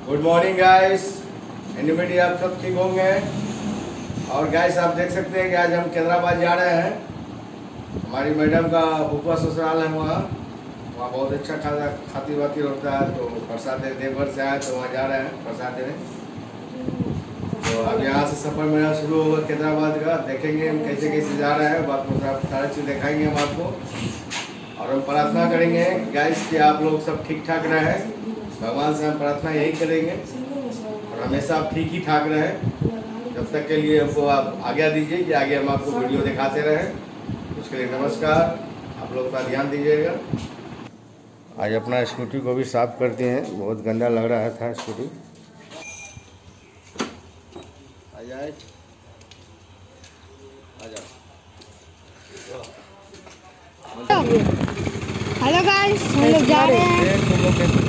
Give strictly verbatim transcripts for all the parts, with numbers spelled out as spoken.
Good morning guys, anybody आप सब ठीक होंगे। और गाइस आप देख सकते हैं कि आज हम कैदराबाद जा रहे हैं। हमारी मैडम का फूफा ससुराल है, वहाँ वहाँ बहुत अच्छा खाना खाती वाती होता है। तो प्रसाद देवघर से आए तो वहाँ जा रहे हैं प्रसाद देने। तो अब यहाँ से सफ़र मेरा शुरू होगा कैदराबाद का। देखेंगे हम कैसे कैसे जा रहे हैं, बात सारी चीज़ दिखाएंगे हम आपको। और हम प्रार्थना करेंगे गाइस कि आप लोग सब ठीक ठाक रहे। भगवान से हम प्रार्थना यही करेंगे और हमेशा आप ठीक ही ठाक रहे। जब तक के लिए हमको आप आज्ञा दीजिए कि आगे हम आपको वीडियो दिखाते रहें। उसके लिए नमस्कार, आप लोग का ध्यान दीजिएगा। आज अपना स्कूटी को भी साफ करते हैं, बहुत गंदा लग रहा था स्कूटी। आ जाए आ जाओ। हेलो गाइस, हम लोग जा रहे हैं।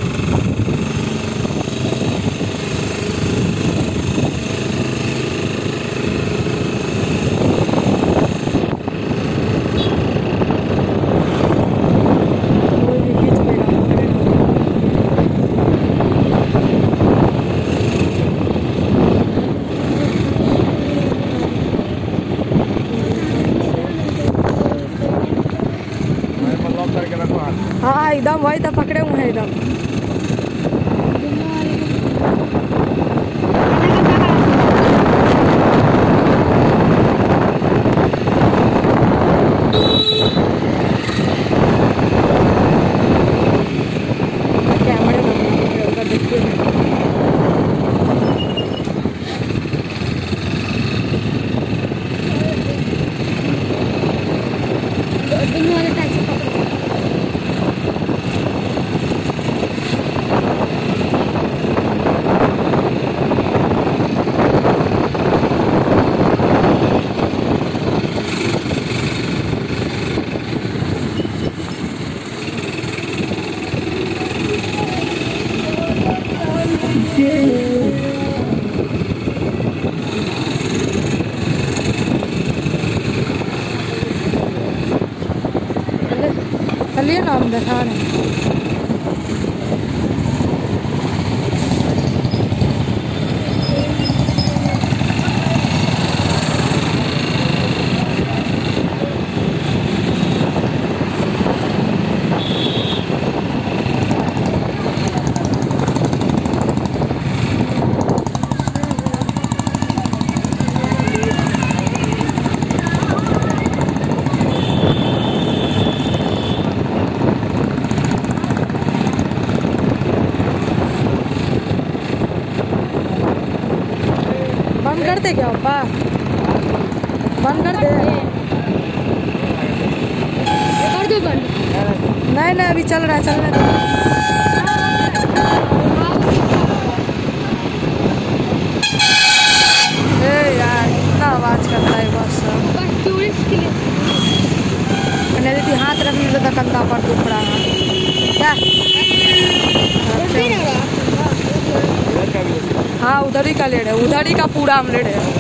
हाँ एकदम वही तो पकड़े हुए हैं एकदम। कैमरे में देखते हैं। चलिए ना, हम दिखा रहे हैं। बंद कर दे क्या पापा? बंद कर दे। कर दो बंद। नहीं नहीं अभी चल रहा है, चल रहा है। ए यार इतना आवाज करता है बस। मैंने दीदी हाथ रखने लगा कंधा पर दुख रहा है क्या? हाँ उधर ही का ले रहे, उधर ही का पूरा हम ले रहे हैं।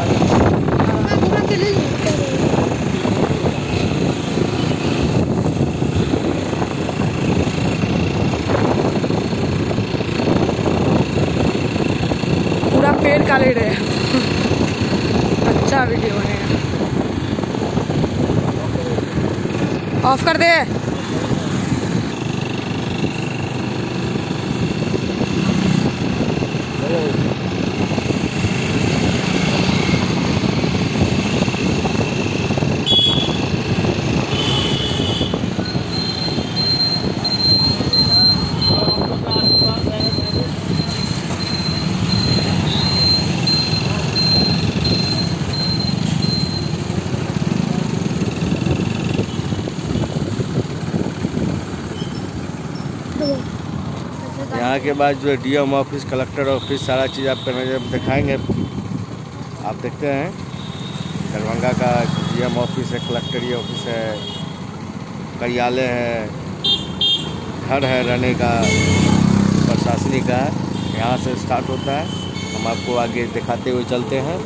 पूरा पेड़ का ले रहे हैं। अच्छा वीडियो बनेगा। ऑफ कर दे। यहाँ के बाद जो है डीएम ऑफिस, कलेक्टर ऑफिस, सारा चीज़ आपको नजर दिखाएंगे। आप देखते हैं दरभंगा का डीएम ऑफिस है, कलेक्टरी ऑफिस है, कार्यालय है, घर है रहने का, प्रशासनिक का यहाँ से स्टार्ट होता है। हम आपको आगे दिखाते हुए चलते हैं।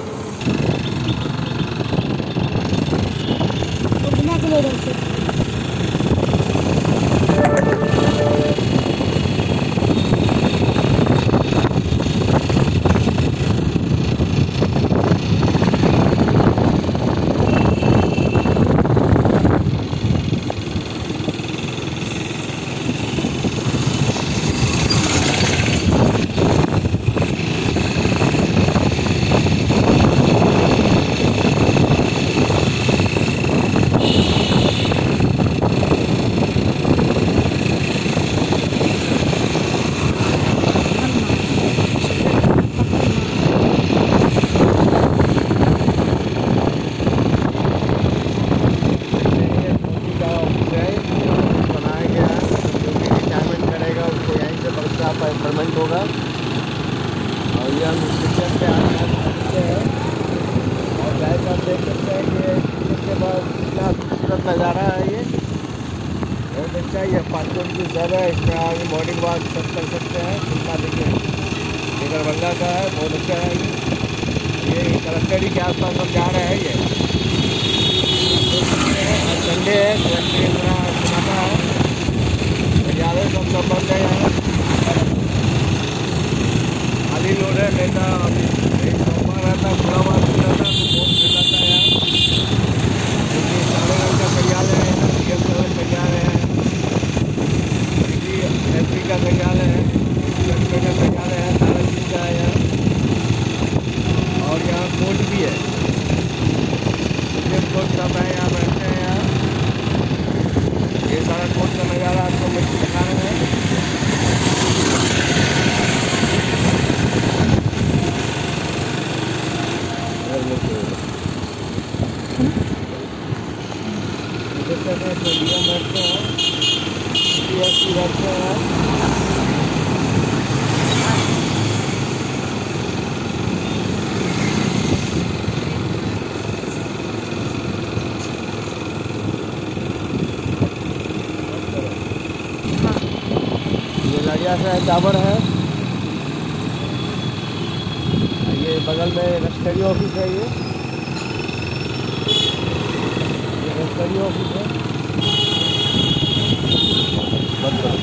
अभी हम स्टेशन पे आते हैं और गाइस आप देख सकते हैं कि इसके बाद कितना खूबसूरत नज़ारा है ये, बहुत अच्छा। ये पाँचों की घर है, इसमें आगे मॉर्निंग वॉक सब कर सकते हैं। फिल्मा देखिए ये दरभंगा का है, बहुत अच्छा है ये। ये कलक्टरी के आसपास हम जा रहे हैं। ये संडे है, कलक्टरी इतना सुनाता है, ज़्यादा सब सब बंद है यहाँ, खाली लोड है। नहीं तो अभी सोमवार रहता, खुला हुआ रहता तो बहुत खिलाता है यहाँ, क्योंकि सारे रंग का कार्यालय है, डी एम कार्यालय है, एस पी का कार्यालय है, कलेक्टर का कार्यालय है, सारा चीज़ का है यहाँ। और यहाँ कोर्ट भी है, सुप्रीम कोर्ट सब है यहाँ, बैठते हैं यहाँ। ये सारा कोर्ट का नज़ारा आपको मैं दिखा रहे हैं। डी एम बैठते हैं, डी एस पी बैठते हैं। सा टावर है, ये बगल में रजिस्ट्री ऑफिस है, ये ये रजिस्ट्री ऑफिस है। बंद करो।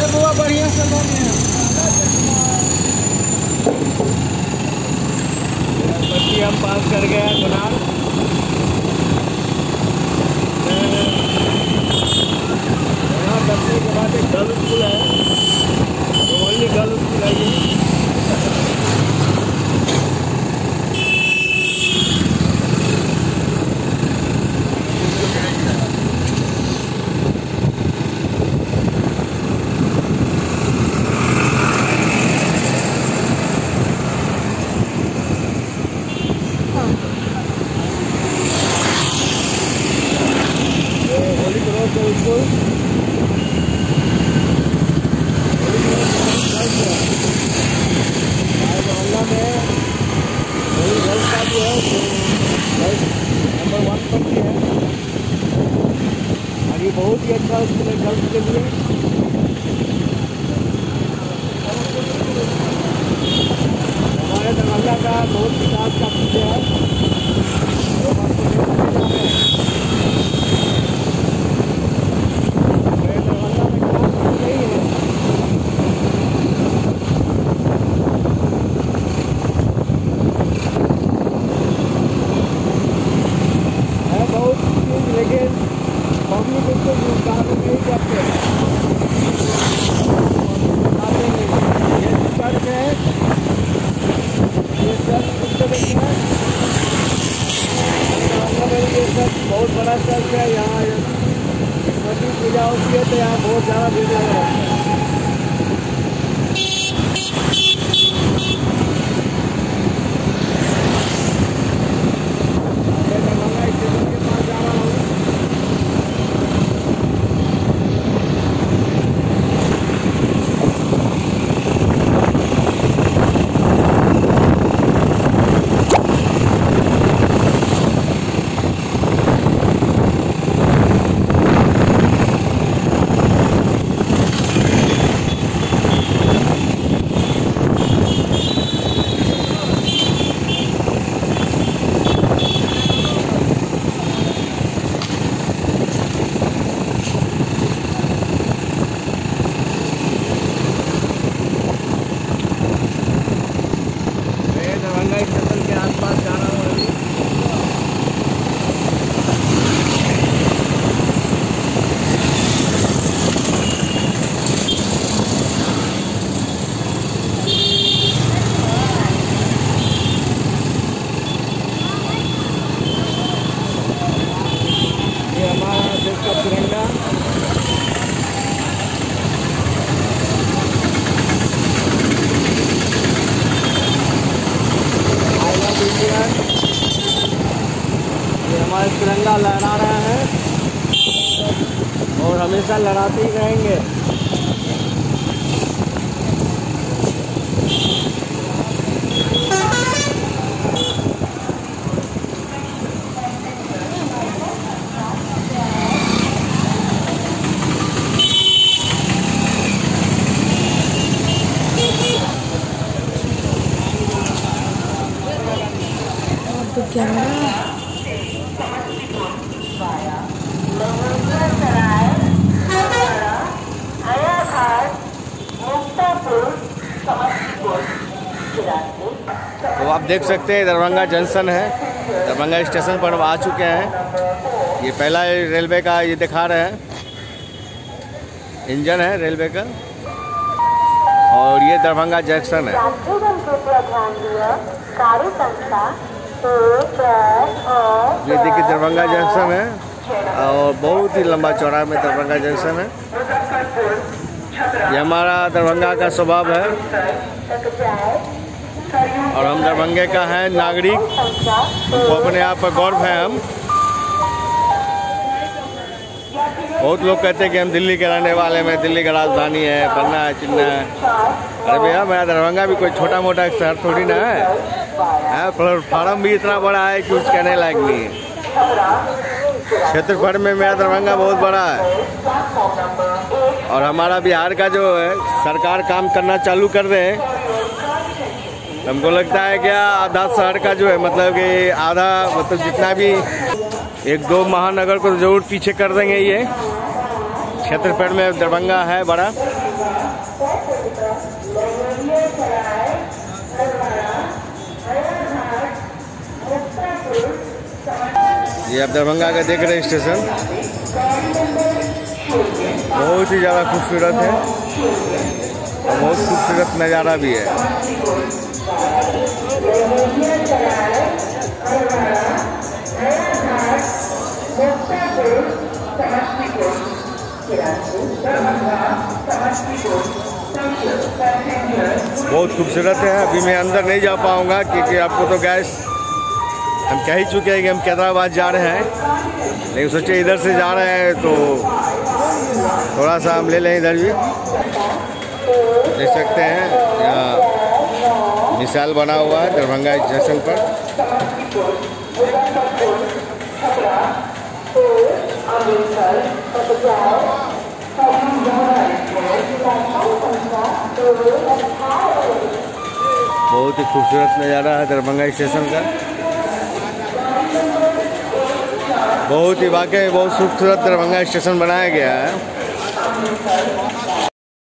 बुआ बढ़िया से पट्टी हम पास कर गए हैं गुनार। यहाँ दसवीं के बाद एक गर्ल्स स्कूल है, ओनली गर्ल्स स्कूल है ये। नंबर वन पर भी है और ये बहुत ही अच्छा स्कूल है गर्ल्स के लिए। हमारे दरभंगा का बहुत विकास का पीछे है। दरभंगा में काम नहीं है। लेकिन पब्लिक उसको काम नहीं करते। ये चर्च है, ये चर्च उसको देखना है। ये चर्च बहुत बड़ा चर्च है। यहाँ छठी पूजा होती है तो यहाँ बहुत ज़्यादा भीड़ लगा रहता है। स्टेशन के आसपास जा रहा हूँ अभी। ये हमारा देश का तिरंगा। ये हमारे तिरंगा लहरा रहे हैं और हमेशा लहराते ही रहेंगे। तो क्या तो आप देख सकते हैं दरभंगा जंक्शन है। दरभंगा स्टेशन पर हम आ चुके हैं। ये पहला रेलवे का ये दिखा रहे हैं, इंजन है रेलवे का। और ये दरभंगा जंक्शन है। ये देखिए दरभंगा जंक्शन है और बहुत ही लंबा चौड़ा में दरभंगा जंक्शन है। ये हमारा दरभंगा का स्वभाव है और हम दरभंगे का है नागरिक। हमको अपने आप पर गौरव है। हम बहुत लोग कहते हैं कि हम दिल्ली के रहने वाले में, दिल्ली का राजधानी है, बनना है, चिन्ना है। अरे भैया मेरा दरभंगा भी कोई छोटा मोटा शहर थोड़ी ना है। प्लेटफार्म भी इतना बड़ा है कि कुछ कहने लायक नहीं है। क्षेत्रफल में मेरा दरभंगा बहुत बड़ा है और हमारा बिहार का जो है सरकार काम करना चालू कर रहे हैं। हमको लगता है क्या आधा शहर का जो है मतलब कि आधा मतलब जितना भी एक दो महानगर को जरूर पीछे कर देंगे। ये क्षेत्रफल में दरभंगा है बड़ा। ये आप दरभंगा का देख रहे हैं स्टेशन, बहुत ही ज़्यादा खूबसूरत है और बहुत खूबसूरत नज़ारा भी है। बहुत खूबसूरत है। अभी मैं अंदर नहीं जा पाऊँगा क्योंकि आपको तो गैस हम कह ही चुके हैं कि हम कैदराबाद जा रहे हैं, लेकिन सोचे इधर से जा रहे हैं तो थोड़ा सा हम ले लें इधर भी। देख सकते हैं यहाँ मिसाल बना हुआ है दरभंगा स्टेशन पर। बहुत ही खूबसूरत नज़ारा है दरभंगा स्टेशन का। बहुत ही वाकई बहुत खूबसूरत दरभंगा स्टेशन बनाया गया है।